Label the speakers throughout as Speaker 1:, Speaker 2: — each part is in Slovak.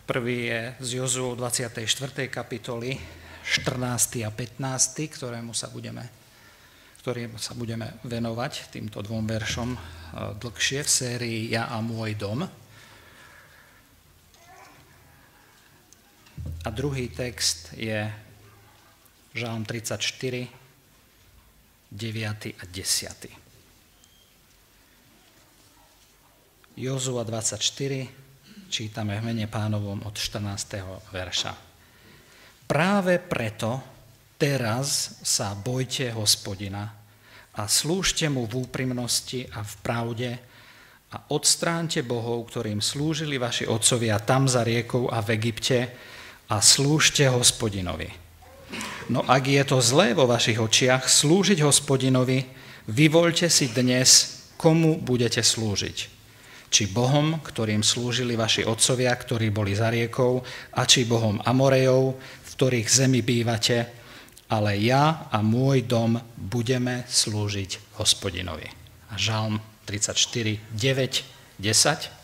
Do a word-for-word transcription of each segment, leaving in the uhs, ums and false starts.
Speaker 1: Prvý je z Jozua dvadsiatej štvrtej kapitoly, štrnásty a pätnásty, ktorému sa budeme, ktorým sa budeme venovať týmto dvom veršom dlhšie v sérii Ja a môj dom. A druhý text je Žalm tridsaťštyri, deviaty a desiaty. Jozua dvadsaťštyri, čítame v mene Pánovom od štrnásteho verša. Práve preto teraz sa bojte Hospodina a slúžte mu v úprimnosti a v pravde a odstráňte bohov, ktorým slúžili vaši otcovia tam za riekou a v Egypte, a slúžte Hospodinovi. No ak je to zlé vo vašich očiach slúžiť Hospodinovi, vyvoľte si dnes, komu budete slúžiť. Či Bohom, ktorým slúžili vaši otcovia, ktorí boli za riekou, a či Bohom Amorejov, v ktorých zemi bývate, ale ja a môj dom budeme slúžiť Hospodinovi. A Žalm tridsaťštyri, deväť, desať.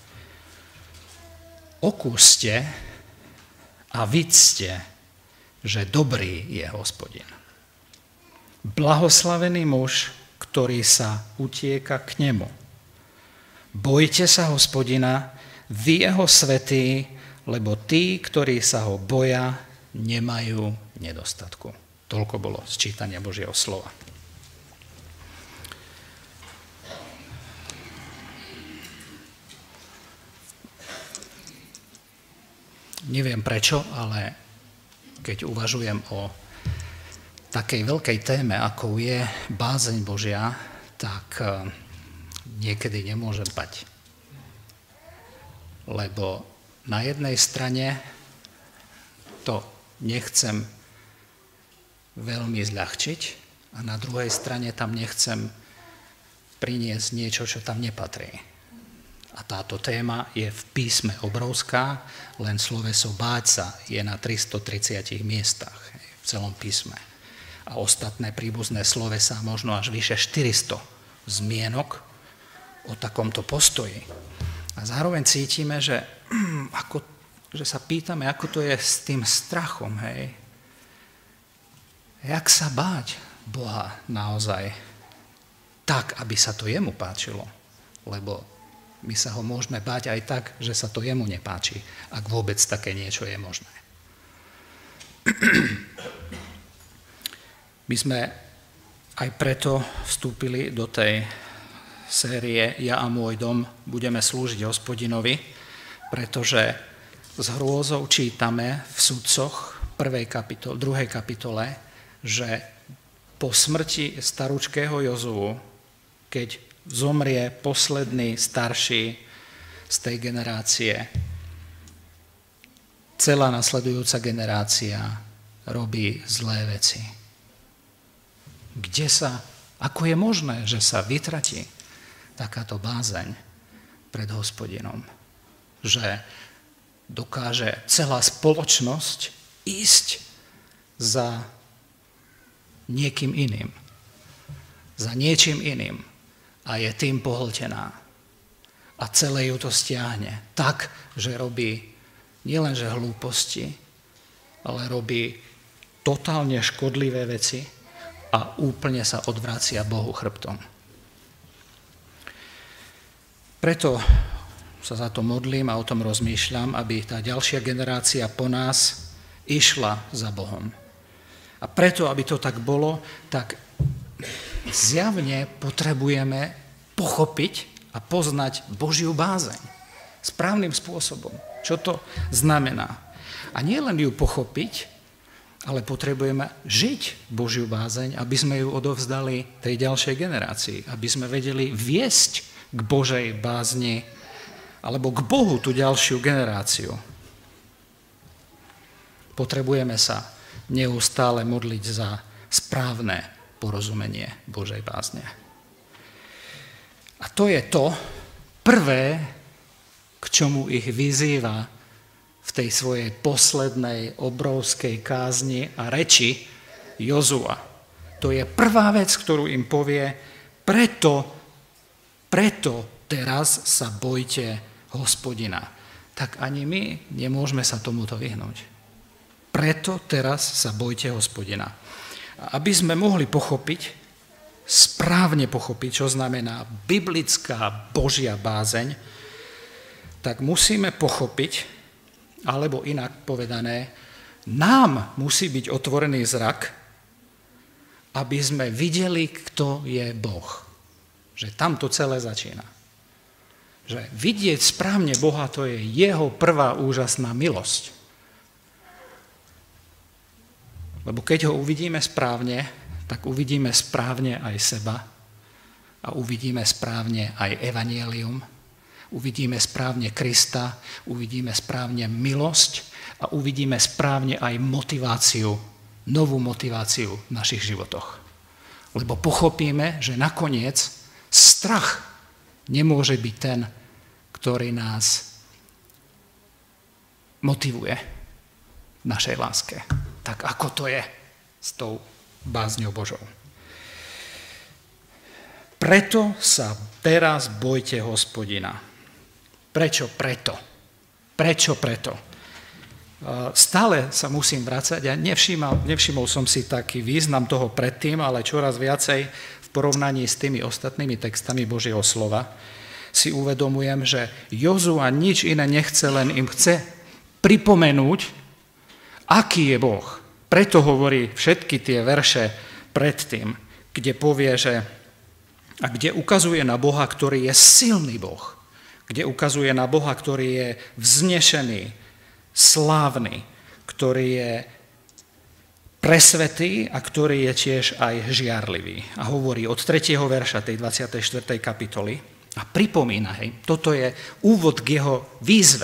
Speaker 1: Okúste a vidzte, že dobrý je Hospodin. Blahoslavený muž, ktorý sa utieka k nemu. Bojte sa Hospodina, vy jeho svätí, lebo tí, ktorí sa ho boja, nemajú nedostatku. Toľko bolo z čítania Božieho slova. Neviem prečo, ale keď uvažujem o takej veľkej téme, ako je bázeň Božia, tak niekedy nemôžem spať. Lebo na jednej strane to nechcem veľmi zľahčiť a na druhej strane tam nechcem priniesť niečo, čo tam nepatrí. A táto téma je v písme obrovská, len sloveso báť sa je na tristotridsiatich miestach v celom písme. A ostatné príbuzné slovesa možno až vyše štyristo zmienok o takomto postoji. A zároveň cítime, že, ako, že sa pýtame, ako to je s tým strachom, hej. Jak sa báť Boha naozaj tak, aby sa to jemu páčilo, lebo my sa ho môžeme báť aj tak, že sa to jemu nepáči, ak vôbec také niečo je možné. My sme aj preto vstúpili do tej série Ja a môj dom budeme slúžiť Hospodinovi, pretože s hrôzou čítame v Sudcoch prvej kapitole, druhej kapitole, že po smrti staručkého Jozuu, keď zomrie posledný starší z tej generácie, celá nasledujúca generácia robí zlé veci. Kde sa, ako je možné, že sa vytratí takáto bázeň pred Hospodinom? Že dokáže celá spoločnosť ísť za niekým iným, za niečím iným, a je tým pohltená. A celé ju to stiahne tak, že robí nielenže hlúposti, ale robí totálne škodlivé veci a úplne sa odvracia Bohu chrbtom. Preto sa za to modlím a o tom rozmýšľam, aby tá ďalšia generácia po nás išla za Bohom. A preto, aby to tak bolo, tak zjavne potrebujeme pochopiť a poznať Božiu bázeň správnym spôsobom. Čo to znamená? A nie len ju pochopiť, ale potrebujeme žiť Božiu bázeň, aby sme ju odovzdali tej ďalšej generácii, aby sme vedeli viesť k Božej bázni alebo k Bohu tú ďalšiu generáciu. Potrebujeme sa neustále modliť za správne porozumenie Božej bázne. A to je to prvé, k čomu ich vyzýva v tej svojej poslednej obrovskej kázni a reči Jozua. To je prvá vec, ktorú im povie, preto, preto teraz sa bojte Hospodina. tak ani my nemôžeme sa tomuto vyhnúť. Preto teraz sa bojte Hospodina. A aby sme mohli pochopiť, správne pochopiť, čo znamená biblická Božia bázeň, tak musíme pochopiť, alebo inak povedané, nám musí byť otvorený zrak, aby sme videli, kto je Boh. Že tam to celé začína. Že vidieť správne Boha, to je jeho prvá úžasná milosť. Lebo keď ho uvidíme správne, tak uvidíme správne aj seba a uvidíme správne aj evanjelium, uvidíme správne Krista, uvidíme správne milosť a uvidíme správne aj motiváciu, novú motiváciu v našich životoch. Lebo pochopíme, že nakoniec strach nemôže byť ten, ktorý nás motivuje v našej láske. Tak ako to je s tou bázňou Božou. Preto sa teraz bojte Hospodina. Prečo preto? Prečo preto? Stále sa musím vracať. Ja nevšimol, nevšimol som si taký význam toho predtým, ale čoraz viacej v porovnaní s tými ostatnými textami Božieho slova si uvedomujem, že Jozua nič iné nechce, len im chce pripomenúť, aký je Boh. Preto hovorí všetky tie verše predtým, kde povie, že a kde ukazuje na Boha, ktorý je silný Boh, kde ukazuje na Boha, ktorý je vznešený, slávny, ktorý je presvetý a ktorý je tiež aj žiarlivý. A hovorí od tretieho verša tej dvadsiatej štvrtej kapitoly a pripomína, hej, toto je úvod k jeho výzve.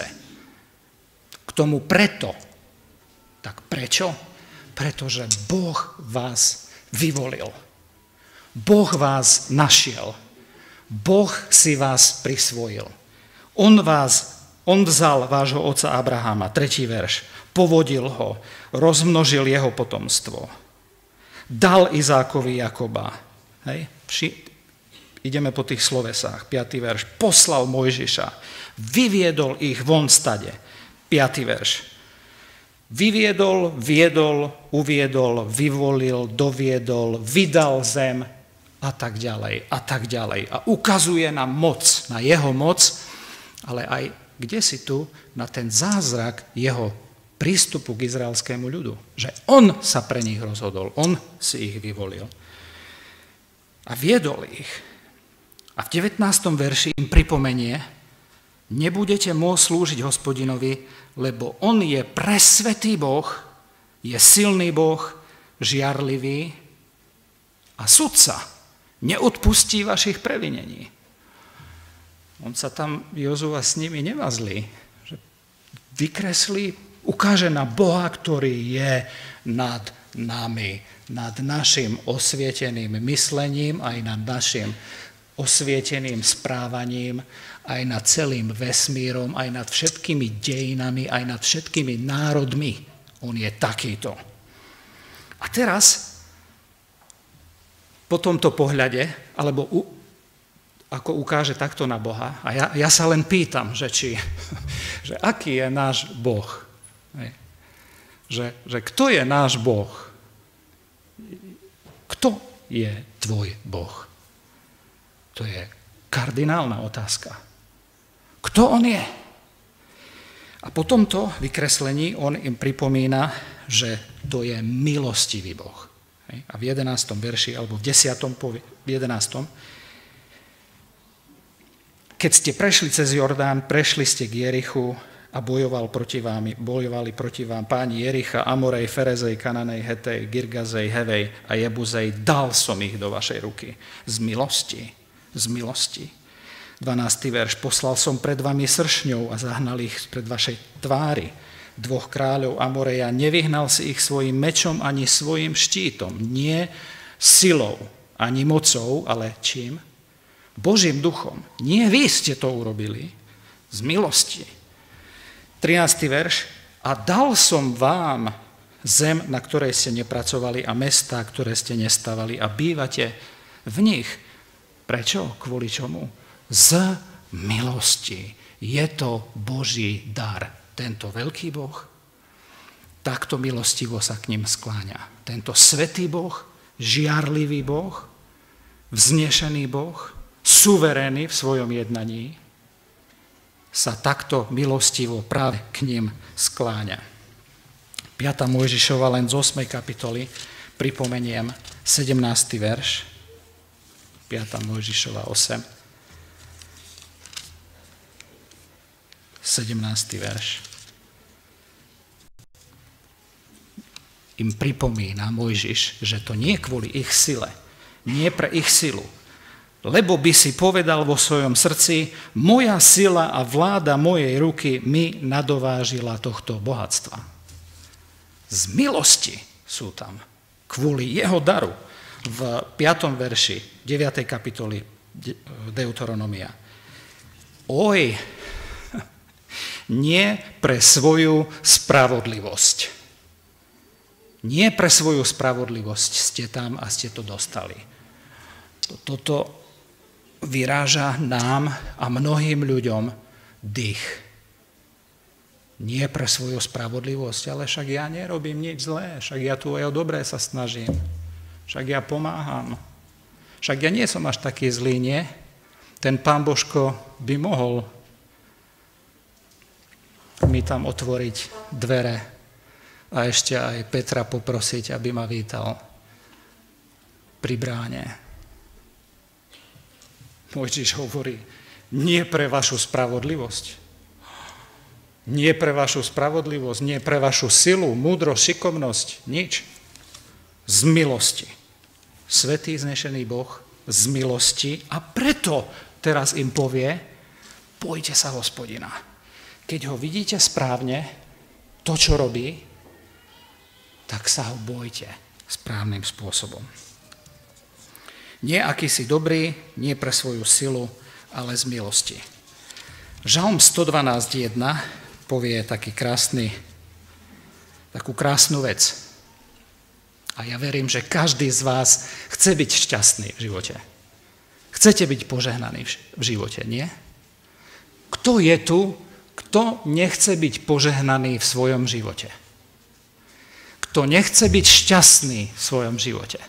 Speaker 1: K tomu preto. Tak prečo? Pretože Boh vás vyvolil. Boh vás našiel. Boh si vás prisvojil. On vás On vzal vášho otca Abrahama, tretí verš, povodil ho, rozmnožil jeho potomstvo. Dal Izákovi Jakoba. Hej? Vši... Ideme po tých slovesách. piaty verš. Poslal Mojžiša. Vyviedol ich von stade. piaty verš. Vyviedol, viedol, uviedol, vyvolil, doviedol, vydal zem a tak ďalej, a tak ďalej. A ukazuje nám moc, na jeho moc, ale aj kde si tu na ten zázrak jeho prístupu k izraelskému ľudu. Že on sa pre nich rozhodol, on si ich vyvolil. A viedol ich. A v devätnástom verši im pripomenie, nebudete môcť slúžiť Hospodinovi, lebo on je presvetý Boh, je silný Boh, žiarlivý a sudca. Neodpustí vašich previnení. On sa tam, Jozua, s nimi nevazlí. Že vykreslí, ukáže na Boha, ktorý je nad nami, nad našim osvieteným myslením, aj nad našim osvieteným správaním, aj nad celým vesmírom, aj nad všetkými dejinami, aj nad všetkými národmi. On je takýto. A teraz, po tomto pohľade, alebo u, ako ukáže takto na Boha, a ja, ja sa len pýtam, že, či, že aký je náš Boh. Že, že kto je náš Boh? Kto je tvoj Boh? To je kardinálna otázka. Kto on je? A po tomto vykreslení on im pripomína, že to je milostivý Boh. A v jedenástom verši, alebo v desiatom, v jedenástom, keď ste prešli cez Jordán, prešli ste k Jerichu a bojoval proti vám, bojovali proti vám páni Jericha, Amorej, Ferezej, Kananej, Hetej, Girgazej, Hevej a Jebuzej, dal som ich do vašej ruky. Z milosti, z milosti. dvanásty verš, poslal som pred vami sršňou a zahnal ich pred vašej tvári. Dvoch kráľov Amoreja, nevyhnal si ich svojim mečom ani svojim štítom, nie silou, ani mocou, ale čím? Božím duchom. Nie vy ste to urobili, z milosti. trinásty verš, a dal som vám zem, na ktorej ste nepracovali a mestá, ktoré ste nestavali a bývate v nich. Prečo? Kvôli čomu? Z milosti. Je to Boží dar. Tento veľký Boh, takto milostivo sa k ním skláňa. Tento svätý Boh, žiarlivý Boh, vznešený Boh, suverénny v svojom jednaní, sa takto milostivo práve k ním skláňa. piata Mojžišova len z ôsmej kapitoly pripomeniem sedemnásty verš. piata Mojžišova osem. sedemnásty verš. Im pripomína Mojžiš, že to nie kvôli ich sile, nie pre ich silu, lebo by si povedal vo svojom srdci, moja sila a vláda mojej ruky mi nadovážila tohto bohatstva. Z milosti sú tam, kvôli jeho daru. V piatom verši deviatej kapitoly Deuteronomia. Oj, nie pre svoju spravodlivosť. Nie pre svoju spravodlivosť ste tam a ste to dostali. Toto vyráža nám a mnohým ľuďom dých. Nie pre svoju spravodlivosť, ale však ja nerobím nič zlé, však ja tu aj o dobré sa snažím, však ja pomáham, však ja nie som až taký zlý, nie? Ten pán Božko by mohol mi tam otvoriť dvere a ešte aj Petra poprosiť, aby ma vítal pri bráne. Mojžiš hovorí, nie pre vašu spravodlivosť, nie pre vašu spravodlivosť, nie pre vašu silu, múdrosť, šikovnosť, nič. Z milosti. Svätý znešený Boh z milosti a preto teraz im povie, bojte sa Hospodina. Keď ho vidíte správne, to, čo robí, tak sa ho bojte správnym spôsobom. Nie akýsi dobrý, nie pre svoju silu, ale z milosti. Žalm sto dvanásť jedna povie taký krásny, takú krásnu vec. A ja verím, že každý z vás chce byť šťastný v živote. Chcete byť požehnaný v živote, nie? Kto je tu, kto nechce byť požehnaný v svojom živote? Kto nechce byť šťastný v svojom živote?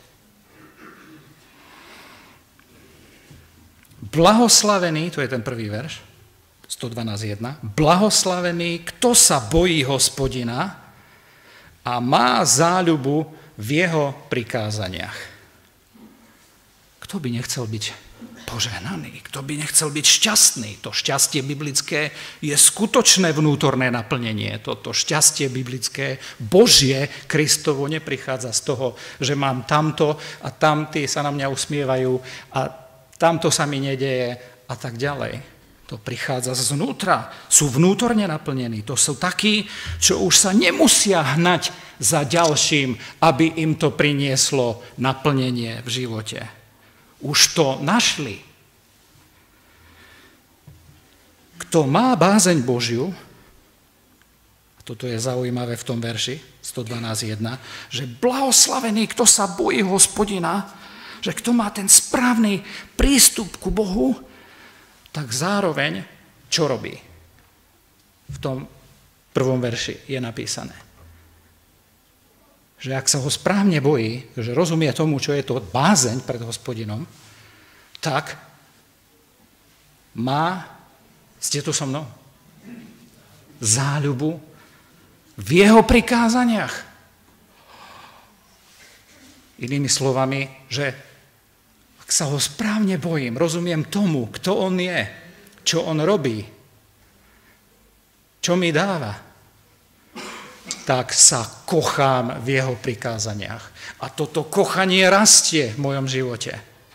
Speaker 1: Blahoslavený, to je ten prvý verš, sto dvanásť jedna, blahoslavený, kto sa bojí Hospodina a má záľubu v jeho prikázaniach. Kto by nechcel byť požehnaný? Kto by nechcel byť šťastný? To šťastie biblické je skutočné vnútorné naplnenie. Toto šťastie biblické, Božie, Kristovo neprichádza z toho, že mám tamto a tamtí sa na mňa usmievajú a tamto sa mi nedeje a tak ďalej. To prichádza zvnútra. Sú vnútorne naplnení. To sú takí, čo už sa nemusia hnať za ďalším, aby im to prinieslo naplnenie v živote. Už to našli. Kto má bázeň Božiu, a toto je zaujímavé v tom verši sto dvanásť jedna, že blahoslavený, kto sa bojí Hospodina, že kto má ten správny prístup ku Bohu, tak zároveň čo robí? V tom prvom verši je napísané. Že ak sa ho správne bojí, že rozumie tomu, čo je to bázeň pred Hospodinom, tak má, ste tu so mnou, záľubu v jeho prikázaniach. Inými slovami, že ak sa ho správne bojím, rozumiem tomu, kto on je, čo on robí, čo mi dáva, tak sa kochám v jeho prikázaniach. A toto kochanie rastie v mojom živote.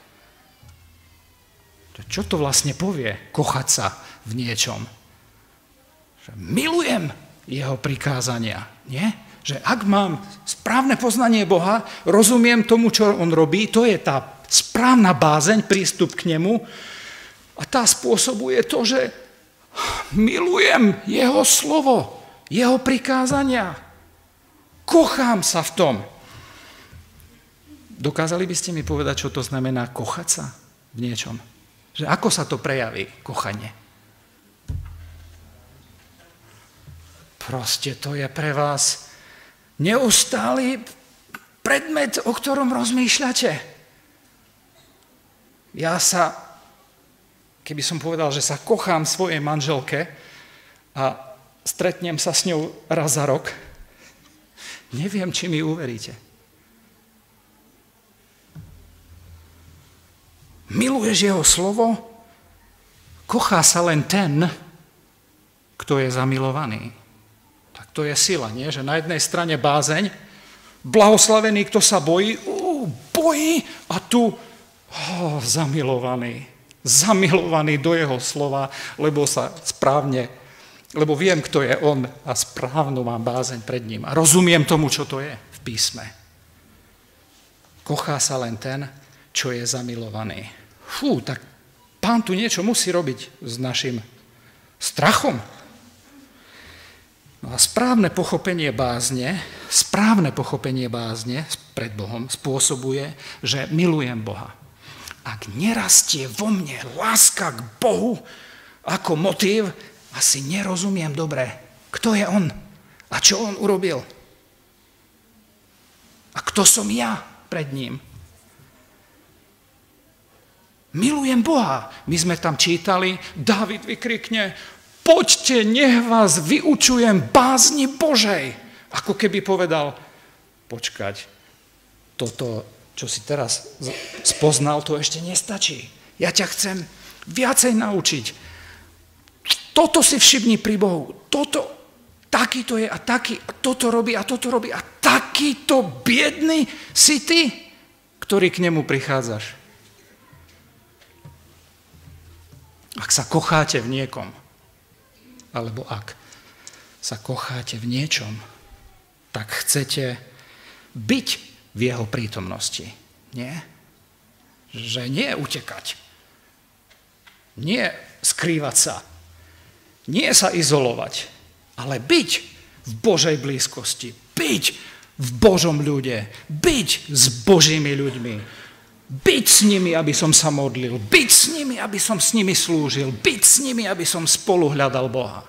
Speaker 1: Čo to vlastne povie, kochať sa v niečom? Že milujem jeho prikázania, nie? Že ak mám správne poznanie Boha, rozumiem tomu, čo on robí, to je tá správna bázeň, prístup k nemu a tá spôsobuje to, že milujem jeho slovo, jeho prikázania. Kochám sa v tom. Dokázali by ste mi povedať, čo to znamená kochať sa v niečom? Že ako sa to prejaví, kochanie? proste to je pre vás neustály predmet, o ktorom rozmýšľate. Ja sa, keby som povedal, že sa kochám svojej manželke a stretnem sa s ňou raz za rok, neviem, či mi uveríte. Miluješ jeho slovo? Kochá sa len ten, kto je zamilovaný. Tak to je sila, nie? Že na jednej strane bázeň, blahoslavený, kto sa bojí, uh, bojí, a tu oh, zamilovaný. Zamilovaný do jeho slova, lebo sa správne, lebo viem, kto je on a správnu mám bázeň pred ním. A rozumiem tomu, čo to je v písme. Kochá sa len ten, čo je zamilovaný. Fú, tak Pán tu niečo musí robiť s našim strachom. No a správne pochopenie bázne, správne pochopenie bázne pred Bohom spôsobuje, že milujem Boha. Ak nerastie vo mne láska k Bohu ako motív, asi nerozumiem dobre, kto je on a čo on urobil. A kto som ja pred ním. Milujem Boha. My sme tam čítali, Dávid vykrikne, poďte, nech vás vyučujem bázni Božej. Ako keby povedal, počkať, toto, čo si teraz spoznal, to ešte nestačí. Ja ťa chcem viacej naučiť. Toto si všimni pri Bohu. Toto, takýto je a taký, a toto robí a toto robí a takýto biedný si ty, ktorý k nemu prichádzaš. Ak sa kocháte v niekom, alebo ak sa kocháte v niečom, tak chcete byť v jeho prítomnosti. Nie? Že nie utekať. Nie skrývať sa. Nie sa izolovať. Ale byť v Božej blízkosti. Byť v Božom ľude. Byť s Božími ľuďmi. Byť s nimi, aby som sa modlil. Byť s nimi, aby som s nimi slúžil. Byť s nimi, aby som spolu hľadal Boha.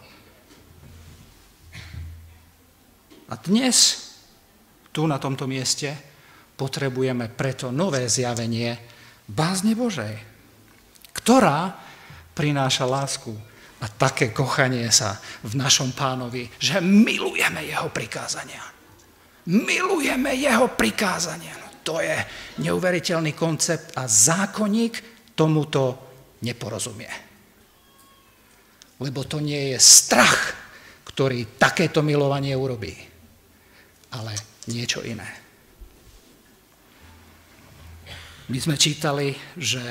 Speaker 1: A dnes, tu na tomto mieste, potrebujeme preto nové zjavenie bázne Božej, ktorá prináša lásku a také kochanie sa v našom Pánovi, že milujeme jeho prikázania. Milujeme jeho prikázania. To je neuveriteľný koncept a zákonník tomuto neporozumie. Lebo to nie je strach, ktorý takéto milovanie urobí, ale niečo iné. My sme čítali, že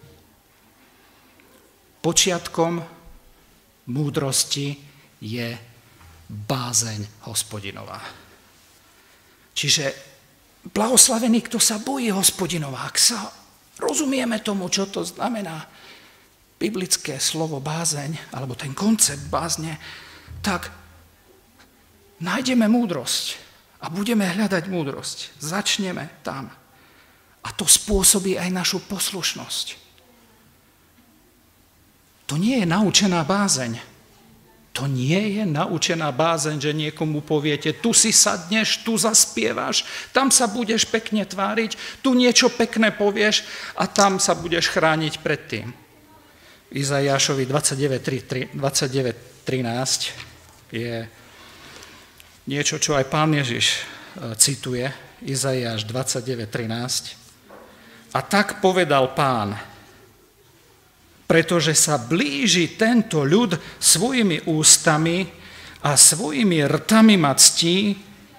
Speaker 1: počiatkom múdrosti je bázeň Hospodinová. Čiže blahoslavený, kto sa bojí Hospodinova. Ak sa rozumieme tomu, čo to znamená biblické slovo bázeň, alebo ten koncept bázne, tak nájdeme múdrosť a budeme hľadať múdrosť. Začneme tam. A to spôsobí aj našu poslušnosť. To nie je naučená bázeň. To nie je naučená bázeň, že niekomu poviete, tu si sadneš, tu zaspievaš, tam sa budeš pekne tváriť, tu niečo pekné povieš a tam sa budeš chrániť pred tým. Izaiášovi dvadsaťdeväť trinásť je niečo, čo aj Pán Ježiš cituje, Izaiáš dvadsaťdeväť trinásť. A tak povedal Pán, pretože sa blíži tento ľud svojimi ústami a svojimi rtami ma ctí.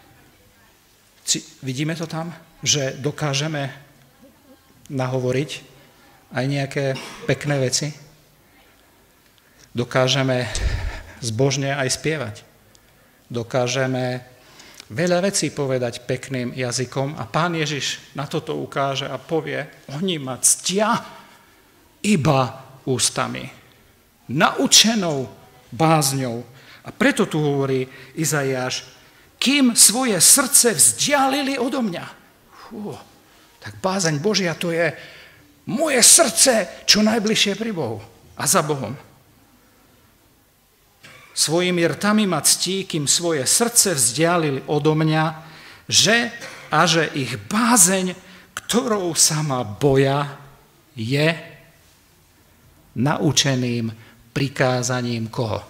Speaker 1: Vidíme to tam? Že dokážeme nahovoriť aj nejaké pekné veci? Dokážeme zbožne aj spievať. Dokážeme veľa vecí povedať pekným jazykom a Pán Ježiš na toto ukáže a povie, oni ma ctia iba ústami, naučenou bázňou. A preto tu hovorí Izaiáš, kým svoje srdce vzdialili odo mňa. Fú, tak bázeň Božia to je moje srdce čo najbližšie pri Bohu a za Bohom. svojimi rtami ma ctí, kým svoje srdce vzdialili odo mňa, že a že ich bázeň, ktorou sa ma boja, je naučeným prikázaním koho?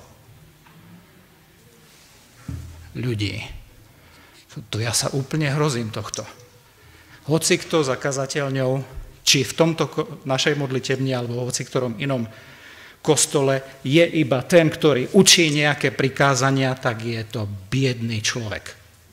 Speaker 1: Ľudí. To ja sa úplne hrozím tohto. Hoci kto za kazateľňou, či v tomto našej modlitebni, alebo hoci ktorom inom kostole je iba ten, ktorý učí nejaké prikázania, tak je to biedný človek.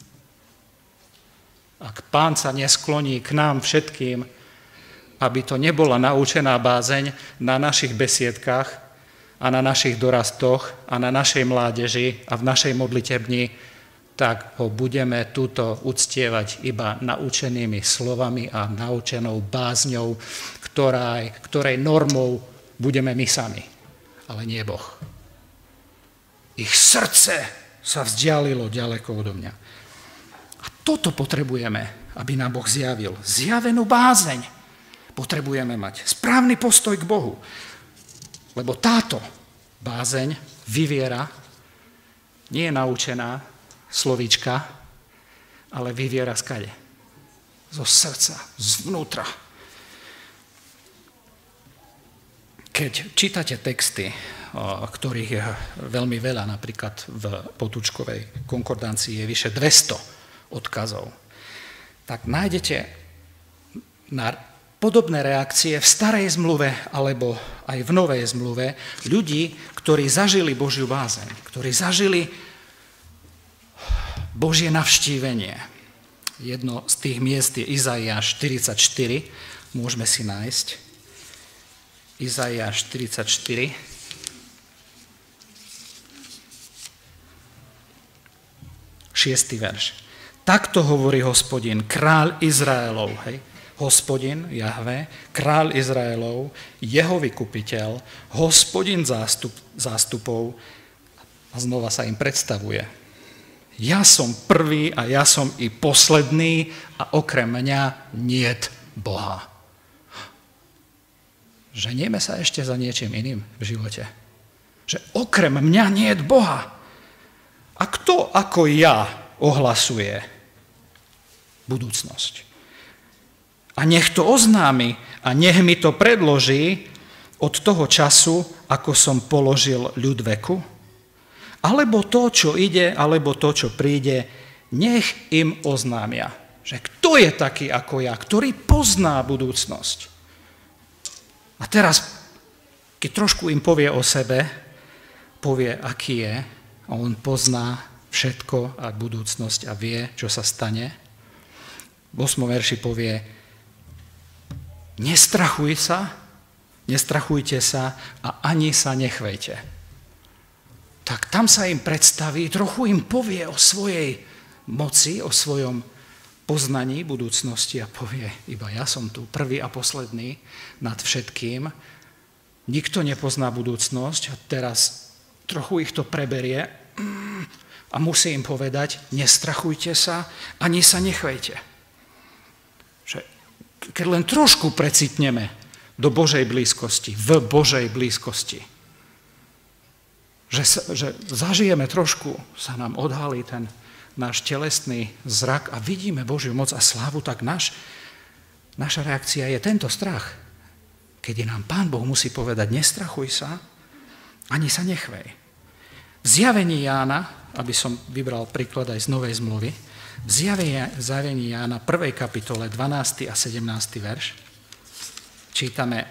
Speaker 1: Ak Pán sa neskloní k nám všetkým, aby to nebola naučená bázeň na našich besiedkách a na našich dorastoch a na našej mládeži a v našej modlitebni, tak ho budeme túto uctievať iba naučenými slovami a naučenou bázňou, ktorej, ktorej normou budeme my sami, ale nie Boh. Ich srdce sa vzdialilo ďaleko odo mňa. A toto potrebujeme, aby nám Boh zjavil. Zjavenú bázeň. Potrebujeme mať správny postoj k Bohu. Lebo táto bázeň, vyviera, nie je naučená slovíčka, ale vyviera skade. Zo srdca, zvnútra. Keď čítate texty, ktorých je veľmi veľa, napríklad v Potúčkovej konkordancii je vyše dvesto odkazov, tak nájdete na podobné reakcie v starej zmluve alebo aj v novej zmluve ľudí, ktorí zažili Božiu bázeň, ktorí zažili Božie navštívenie. Jedno z tých miest je Izaiáš štyridsaťštyri, môžeme si nájsť. Izaiáš štyridsaťštyri. Šiestý verš. Takto hovorí Hospodin, kráľ Izraelov, hej, Hospodin, Jahve, kráľ Izraelov, jeho vykupiteľ, Hospodin zástup, zástupov, a znova sa im predstavuje. Ja som prvý a ja som i posledný a okrem mňa niet Boha. Ženieme sa ešte za niečím iným v živote. Že okrem mňa niet Boha. A kto ako ja ohlasuje budúcnosť? A nech to oznámi a nech mi to predloží od toho času, ako som položil ľud veku, alebo to, čo ide, alebo to, čo príde, nech im oznámia. Že kto je taký ako ja, ktorý pozná budúcnosť. A teraz, keď trošku im povie o sebe, povie, aký je, a on pozná všetko a budúcnosť a vie, čo sa stane. V ôsmom verši povie, nestrachuj sa, nestrachujte sa a ani sa nechvejte. Tak tam sa im predstaví, trochu im povie o svojej moci, o svojom poznaní budúcnosti a povie, iba ja som tu prvý a posledný nad všetkým. Nikto nepozná budúcnosť a teraz trochu ich to preberie a musí im povedať, nestrachujte sa, ani sa nechvejte. Že keď len trošku precitneme do Božej blízkosti, v Božej blízkosti, Že, že zažijeme trošku, sa nám odhalí ten náš telesný zrak a vidíme Božiu moc a slávu, tak náš, naša reakcia je tento strach. Keď nám Pán Boh musí povedať, nestrachuj sa, ani sa nechvej. V zjavení Jána, aby som vybral príklad aj z Novej zmluvy, v zjavení Jána prvej kapitole dvanásty a sedemnásty verš čítame: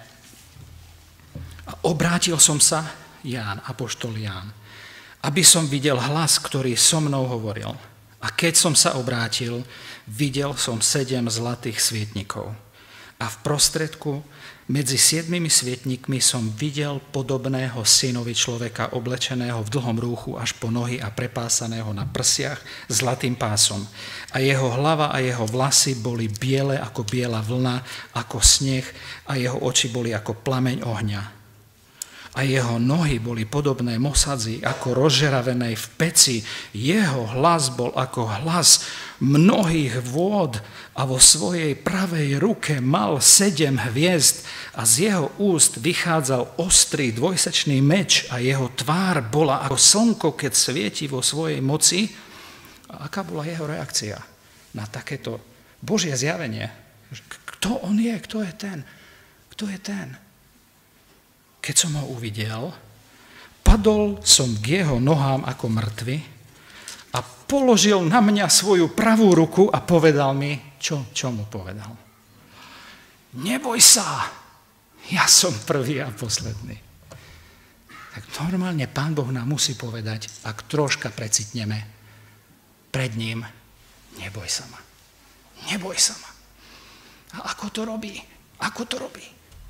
Speaker 1: A obrátil som sa, Ján, apoštol Ján, aby som videl hlas, ktorý so mnou hovoril. A keď som sa obrátil, videl som sedem zlatých svietnikov. A v prostredku medzi siedmimi svietnikmi som videl podobného synovi človeka, oblečeného v dlhom rúchu až po nohy a prepásaného na prsiach zlatým pásom. A jeho hlava a jeho vlasy boli biele ako biela vlna, ako sneh, a jeho oči boli ako plameň ohňa. a jeho nohy boli podobné mosadzi ako rozžeravenej v peci. Jeho hlas bol ako hlas mnohých vôd a vo svojej pravej ruke mal sedem hviezd a z jeho úst vychádzal ostrý dvojsečný meč a jeho tvár bola ako slnko, keď svieti vo svojej moci. A aká bola jeho reakcia na takéto Božie zjavenie? Kto on je? Kto je ten? Kto je ten? Keď som ho uvidel, padol som k jeho nohám ako mŕtvy a položil na mňa svoju pravú ruku a povedal mi, čo, čo mu povedal? Neboj sa, ja som prvý a posledný. Tak normálne Pán Boh nám musí povedať, ak troška precitneme pred ním, neboj sa ma, neboj sa ma. A ako to robí? Ako to robí?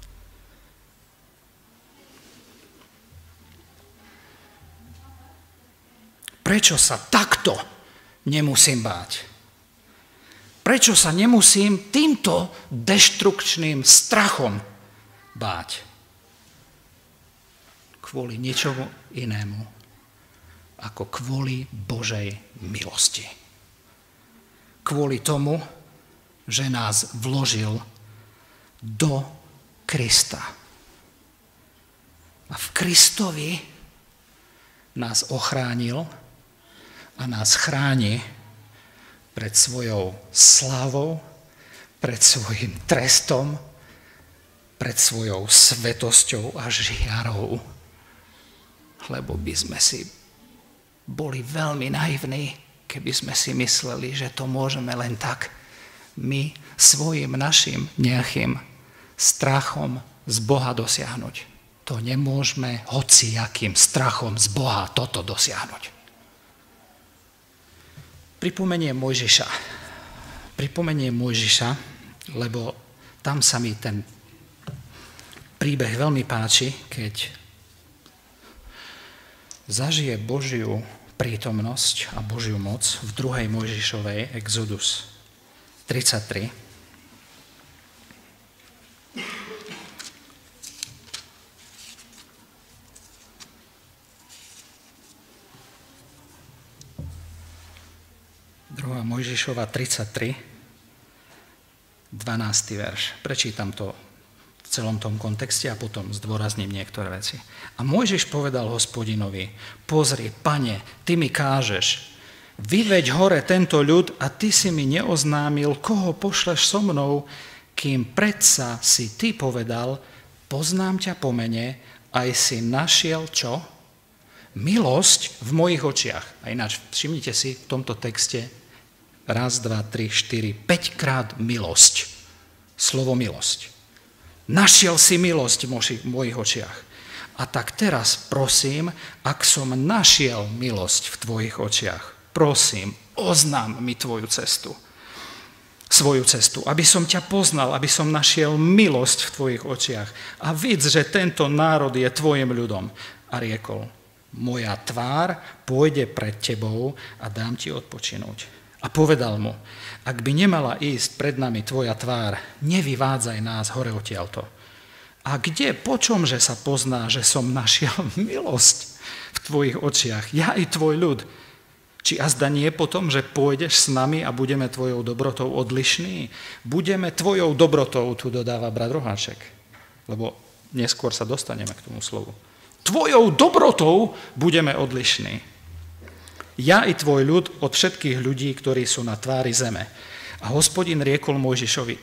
Speaker 1: Prečo sa takto nemusím báť? Prečo sa nemusím týmto deštrukčným strachom báť? Kvôli ničomu inému, ako kvôli Božej milosti. Kvôli tomu, že nás vložil do Krista. A v Kristovi nás ochránil a nás chráni pred svojou slávou, pred svojim trestom, pred svojou svetosťou a žiarou. Lebo by sme si boli veľmi naivní, keby sme si mysleli, že to môžeme len tak my svojim našim nejakým strachom z Boha dosiahnuť. To nemôžeme hociakým strachom z Boha toto dosiahnuť. Pripomeniem Mojžiša. Pripomeniem Mojžiša, lebo tam sa mi ten príbeh veľmi páči, keď zažije Božiu prítomnosť a Božiu moc v druhej Mojžišovej, Exodus tridsaťtri. druhá Mojžišova tridsaťtri, dvanásty verš. Prečítam to v celom tom kontexte a potom zdôrazním niektoré veci. A Mojžiš povedal Hospodinovi, pozri, Pane, ty mi kážeš, vyveď hore tento ľud a ty si mi neoznámil, koho pošleš so mnou, kým predsa si ty povedal, poznám ťa po mene, aj si našiel čo? Milosť v mojich očiach. A ináč, všimnite si v tomto texte raz, dva, tri, štyri, päťkrát milosť. Slovo milosť. Našiel si milosť v mojich očiach. A tak teraz prosím, ak som našiel milosť v tvojich očiach, prosím, oznám mi tvoju cestu. Svoju cestu, aby som ťa poznal, aby som našiel milosť v tvojich očiach. A vidz, že tento národ je tvojim ľudom. A riekol, moja tvár pôjde pred tebou a dám ti odpočinúť. A povedal mu, ak by nemala ísť pred nami tvoja tvár, nevyvádzaj nás hore odtiaľto. A kde, po čom, že sa pozná, že som našiel milosť v tvojich očiach, ja i tvoj ľud? Či azda nie potom, že pôjdeš s nami a budeme tvojou dobrotou odlišní? Budeme tvojou dobrotou, tu dodáva brat Roháček, lebo neskôr sa dostaneme k tomu slovu. Tvojou dobrotou budeme odlišní. Ja i tvoj ľud od všetkých ľudí, ktorí sú na tvári zeme. A Hospodin riekol Mojžišovi.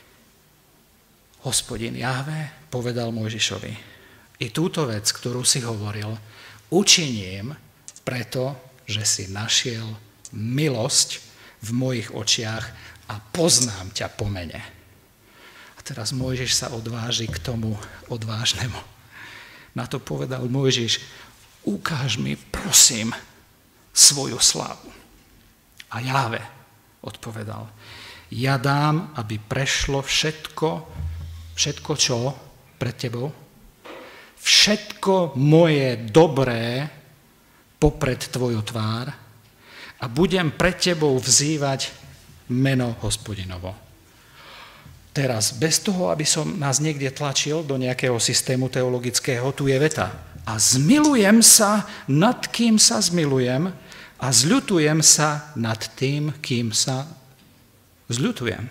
Speaker 1: Hospodin Jahve povedal Mojžišovi. I túto vec, ktorú si hovoril, učiním preto, že si našiel milosť v mojich očiach a poznám ťa po mene. A teraz Mojžiš sa odváži k tomu odvážnemu. Na to povedal Mojžiš, ukáž mi, prosím, svoju slávu. A Jahve odpovedal, ja dám, aby prešlo všetko, všetko čo pred tebou, všetko moje dobré popred tvoju tvár a budem pred tebou vzývať meno Hospodinovo. Teraz, bez toho, aby som nás niekde tlačil do nejakého systému teologického, tu je veta. A zmilujem sa, nad kým sa zmilujem, a zľutujem sa nad tým, kým sa zľutujem.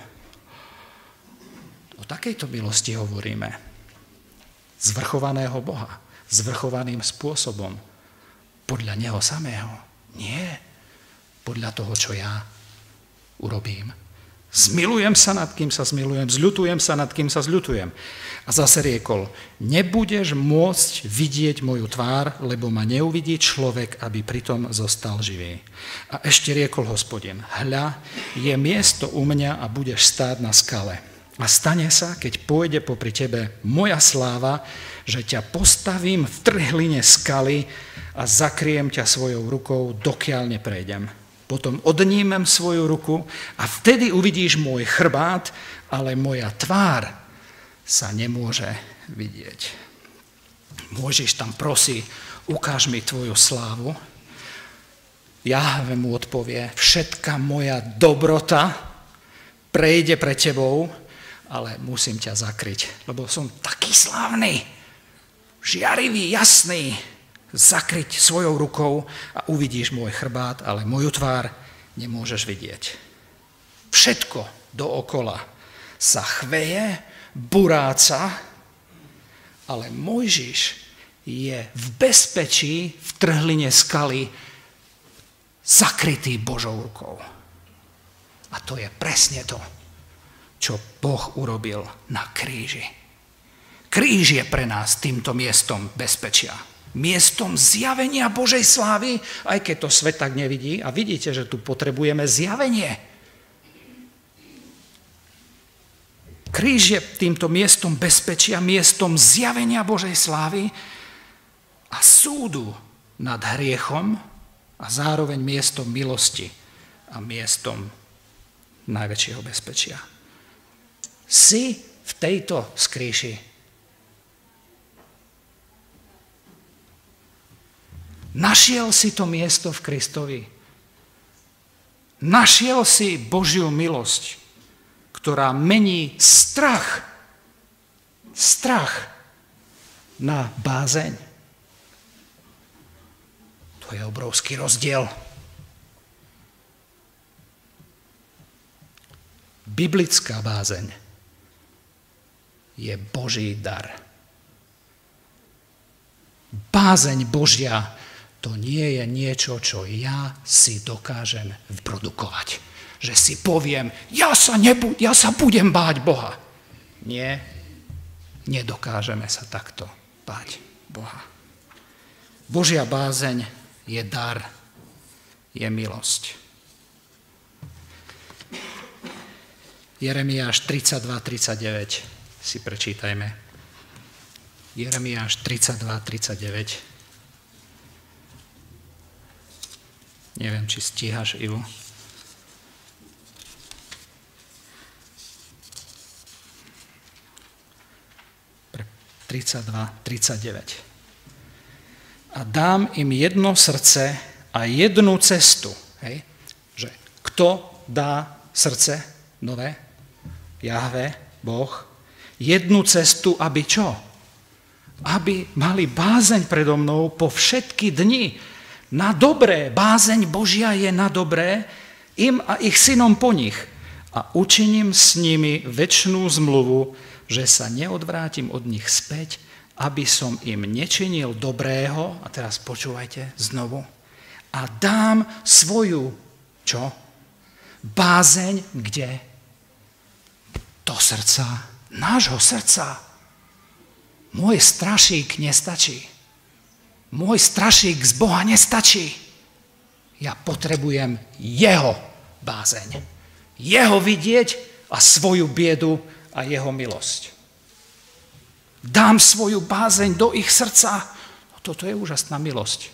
Speaker 1: O takejto milosti hovoríme. Zvrchovaného Boha, zvrchovaným spôsobom, podľa Neho samého. Nie podľa toho, čo ja urobím. Zmilujem sa, nad kým sa zmilujem, zľutujem sa, nad kým sa zľutujem. A zase riekol, nebudeš môcť vidieť moju tvár, lebo ma neuvidí človek, aby pritom zostal živý. A ešte riekol Hospodin, hľa, je miesto u mňa a budeš stáť na skale. A stane sa, keď pôjde popri tebe moja sláva, že ťa postavím v trhline skaly a zakriem ťa svojou rukou, dokiaľ neprejdem. Potom odnímem svoju ruku a vtedy uvidíš môj chrbát, ale moja tvár sa nemôže vidieť. Môžeš tam prosí, ukáž mi tvoju slávu. Jahve mu odpovie, všetka moja dobrota prejde pre tebou, ale musím ťa zakryť, lebo som taký slávny, žiarivý, jasný, zakryť svojou rukou a uvidíš môj chrbát, ale moju tvár nemôžeš vidieť. Všetko dookola sa chveje, buráca, ale Mojžiš je v bezpečí v trhline skaly zakrytý Božou rukou. A to je presne to, čo Boh urobil na kríži. Kríž je pre nás týmto miestom bezpečia. Miestom zjavenia Božej slávy, aj keď to svet tak nevidí. A vidíte, že tu potrebujeme zjavenie. Kríž je týmto miestom bezpečia, miestom zjavenia Božej slávy a súdu nad hriechom a zároveň miestom milosti a miestom najväčšieho bezpečia. Si v tejto skrýši. Našiel si to miesto v Kristovi. Našiel si Božiu milosť, ktorá mení strach, strach na bázeň. To je obrovský rozdiel. Biblická bázeň je Boží dar. Bázeň Božia to nie je niečo, čo ja si dokážem vyprodukovať. Že si poviem, ja sa, nebu- ja sa budem báť Boha. Nie, nedokážeme sa takto báť Boha. Božia bázeň je dar, je milosť. Jeremiáš tridsaťdva tridsaťdeväť si prečítajme. Jeremiáš tridsaťdva tridsaťdeväť. Neviem, či stíhaš, Ivo. tridsaťdva tridsaťdeväť. A dám im jedno srdce a jednu cestu. Hej? Že kto dá srdce nové? Jahve, Boh. Jednu cestu, aby čo? Aby mali bázeň predo mnou po všetky dni. Na dobré, bázeň Božia je na dobré, im a ich synom po nich. A učiním s nimi večnú zmluvu, že sa neodvrátim od nich späť, aby som im nečinil dobrého, a teraz počúvajte znovu, a dám svoju, čo? Bázeň, kde? Do srdca, nášho srdca. Môj strašík nestačí. Môj strašík z Boha nestačí. Ja potrebujem jeho bázeň. Jeho vidieť a svoju biedu a jeho milosť. Dám svoju bázeň do ich srdca. No, toto je úžasná milosť.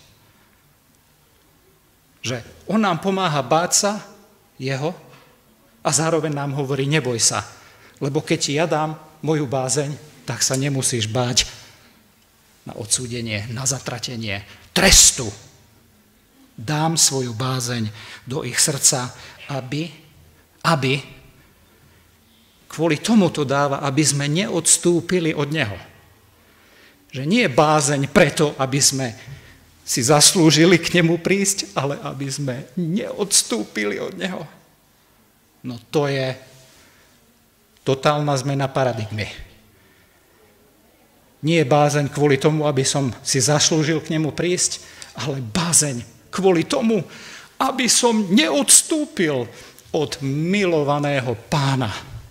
Speaker 1: Že on nám pomáha báť sa jeho a zároveň nám hovorí, neboj sa, lebo keď ti ja dám moju bázeň, tak sa nemusíš báť na odsúdenie, na zatratenie, trestu. Dám svoju bázeň do ich srdca, aby, aby Kvôli tomu to dáva, aby sme neodstúpili od neho. Že nie je bázeň preto, aby sme si zaslúžili k nemu prísť, ale aby sme neodstúpili od neho. No to je totálna zmena paradigmy. Nie je bázeň kvôli tomu, aby som si zaslúžil k nemu prísť, ale bázeň kvôli tomu, aby som neodstúpil od milovaného pána.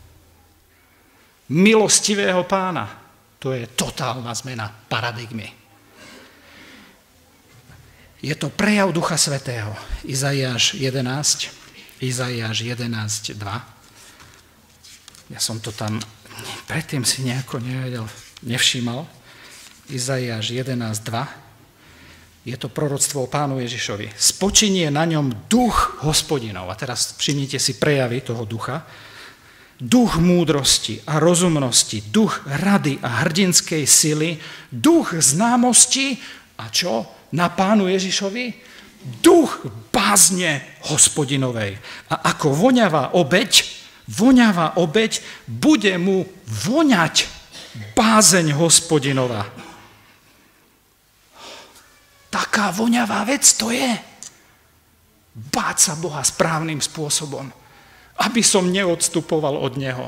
Speaker 1: Milostivého pána. To je totálna zmena paradigmy. Je to prejav Ducha Svätého. Izaiáš jedenásť, Izaiáš jedenásť dva. Ja som to tam predtým si nejako nevedel, nevšímal. Izaiáš jedenásť dva. Je to proroctvo o pánu Ježišovi. Spočinie na ňom duch Hospodinov. A teraz všimnite si prejavy toho ducha. Duch múdrosti a rozumnosti, duch rady a hrdinskej sily, duch známosti a čo? Na pánu Ježišovi? Duch bázne Hospodinovej. A ako voňavá obeť, voňavá obeť, bude mu voňať bázeň Hospodinova. Taká voňavá vec to je. Báť sa Boha správnym spôsobom, aby som neodstupoval od neho.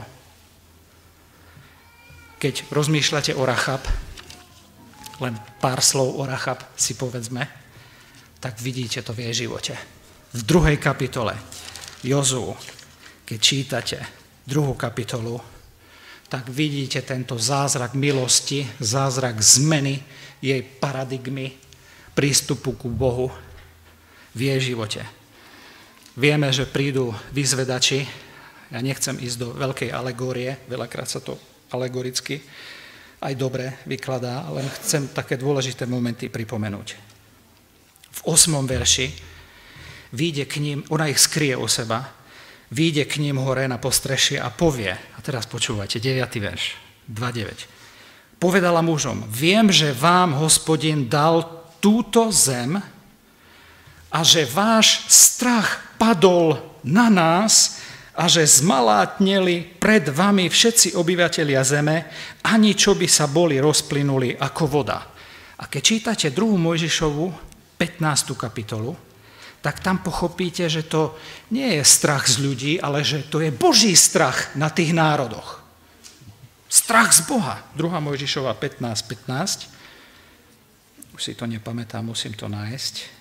Speaker 1: Keď rozmýšľate o Rachab, len pár slov o Rachab si povedzme, tak vidíte to v jej živote. V druhej kapitole Jozú, keď čítate druhú kapitolu, tak vidíte tento zázrak milosti, zázrak zmeny jej paradigmy, prístupu ku Bohu v jej živote. Vieme, že prídu vyzvedači, ja nechcem ísť do veľkej alegórie, veľakrát sa to alegoricky aj dobre vykladá, ale chcem také dôležité momenty pripomenúť. V osmom verši vyjde k ním, ona ich skrie u seba, vyjde k ním hore na postrešie a povie, a teraz počúvajte, deviaty verš, dva deväť. Povedala mužom, viem, že vám Hospodin dal túto zem a že váš strach padol na nás a že zmalátneli pred vami všetci obyvatelia zeme, ani čo by sa boli rozplynuli ako voda. A keď čítate druhú Mojžišovu, pätnástu kapitolu, tak tam pochopíte, že to nie je strach z ľudí, ale že to je Boží strach na tých národoch. Strach z Boha. druhá Mojžišova pätnásť pätnásť. Už si to nepamätám, musím to nájsť.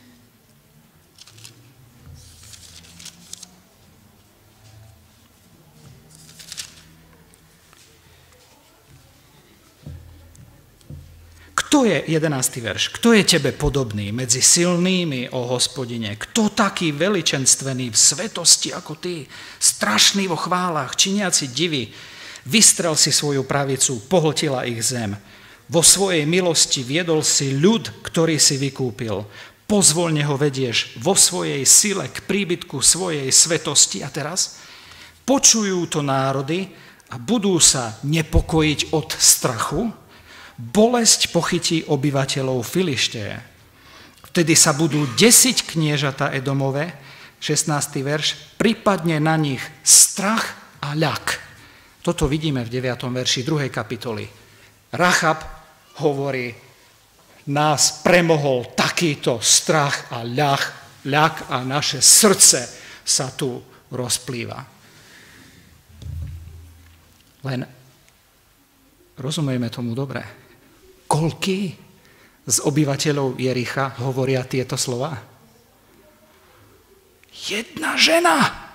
Speaker 1: Kto je, jedenásty verš, kto je tebe podobný medzi silnými, o Hospodine? Kto taký veličenstvený v svetosti ako ty? Strašný vo chválach, činiaci divy. Vystrel si svoju pravicu, pohltila ich zem. Vo svojej milosti viedol si ľud, ktorý si vykúpil. Pozvoľne ho vedieš vo svojej sile k príbytku svojej svetosti. A teraz počujú to národy a budú sa nepokojiť od strachu. Bolesť pochytí obyvateľov Filišteje. Vtedy sa budú desiť kniežata Edomove, šestnásty verš, pripadne na nich strach a ľak. Toto vidíme v deviatom verši druhej kapitoly. Rachab hovorí, nás premohol takýto strach a ľak, ľak a naše srdce sa tu rozplýva. Len rozumieme tomu dobre. Koľký z obyvateľov Jericha hovoria tieto slova? Jedna žena.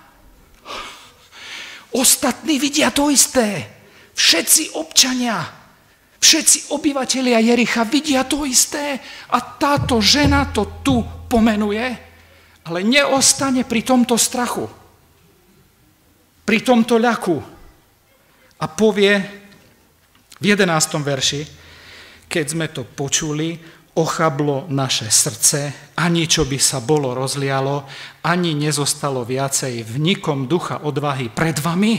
Speaker 1: Ostatní vidia to isté. Všetci občania, všetci obyvatelia Jericha vidia to isté a táto žena to tu pomenuje, ale neostane pri tomto strachu, pri tomto ľaku a povie v jedenástom verši, keď sme to počuli, ochablo naše srdce, ani čo by sa bolo rozlialo, ani nezostalo viacej v nikom ducha odvahy pred vami.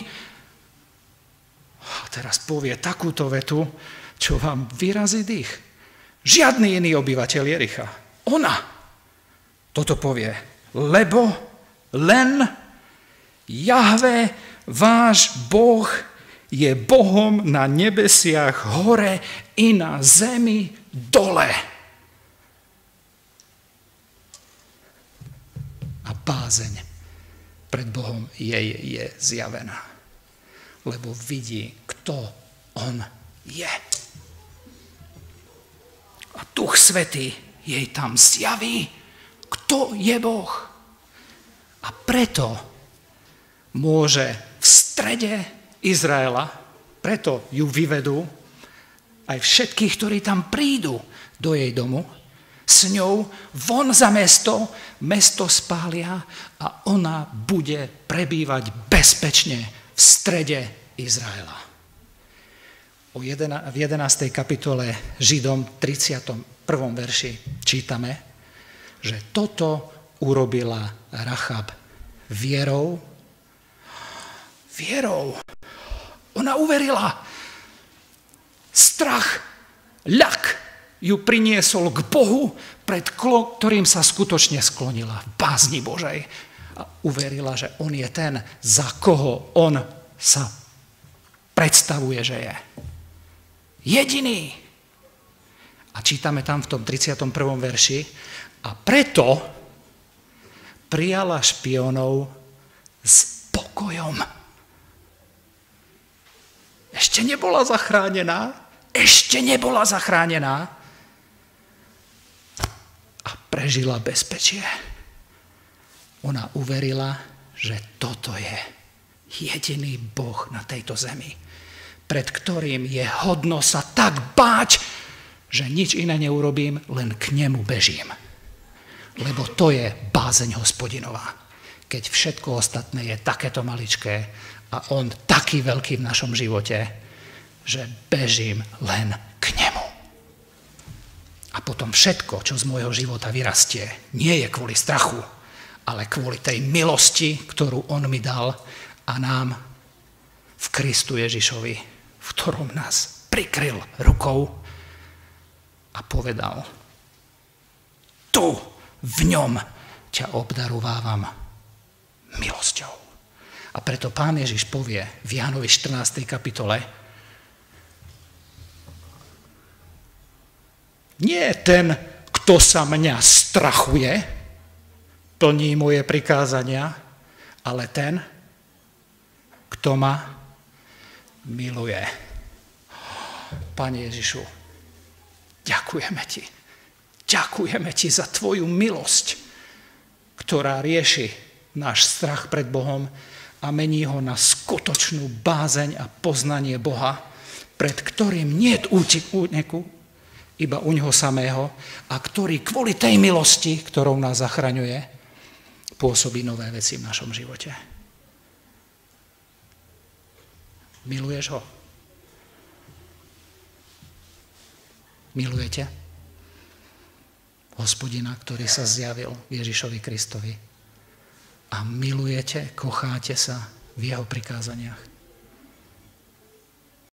Speaker 1: A teraz povie takúto vetu, čo vám vyrazí dých. Žiadny iný obyvateľ Jericha. Ona toto povie, lebo len Jahve, váš Boh, je Bohom na nebesiach hore i na zemi dole. A bázeň pred Bohom jej je zjavená, lebo vidí, kto on je. A Duch Svätý jej tam zjaví, kto je Boh. A preto môže v strede Izraela, preto ju vyvedú aj všetkých, ktorí tam prídu do jej domu, s ňou von za mesto, mesto spália a ona bude prebývať bezpečne v strede Izraela. O jedena, v jedenástej kapitole Židom tridsiatom prvom verši čítame, že toto urobila Rachab vierou. Vierou. Ona uverila. Strach, ľak ju priniesol k Bohu, pred ktorým sa skutočne sklonila v bázni Božej. A uverila, že on je ten, za koho on sa predstavuje, že je. Jediný. A čítame tam v tom tridsiatom prvom verši, a preto prijala špionov s pokojom. Ešte nebola zachránená, ešte nebola zachránená a prežila bezpečie. Ona uverila, že toto je jediný Boh na tejto zemi, pred ktorým je hodno sa tak báť, že nič iné neurobím, len k nemu bežím. Lebo to je bázeň Hospodinová. Keď všetko ostatné je takéto maličké a on taký veľký v našom živote, že bežím len k nemu. A potom všetko, čo z môjho života vyrastie, nie je kvôli strachu, ale kvôli tej milosti, ktorú on mi dal a nám v Kristu Ježišovi, v ktorom nás prikryl rukou a povedal: tu v ňom ťa obdarovávam milosťou. A preto Pán Ježiš povie v Jánovi štrnástej kapitole: nie ten, kto sa mňa strachuje, plní moje prikázania, ale ten, kto ma miluje. Pane Ježišu, ďakujeme ti. Ďakujeme ti za tvoju milosť, ktorá rieši náš strach pred Bohom a mení ho na skutočnú bázeň a poznanie Boha, pred ktorým nie je úteku, iba u ňoho samého, a ktorý kvôli tej milosti, ktorou nás zachraňuje, pôsobí nové veci v našom živote. Miluješ ho? Milujete Hospodina, ktorý sa zjavil Ježišovi Kristovi? A milujete, kocháte sa v jeho prikázaniach?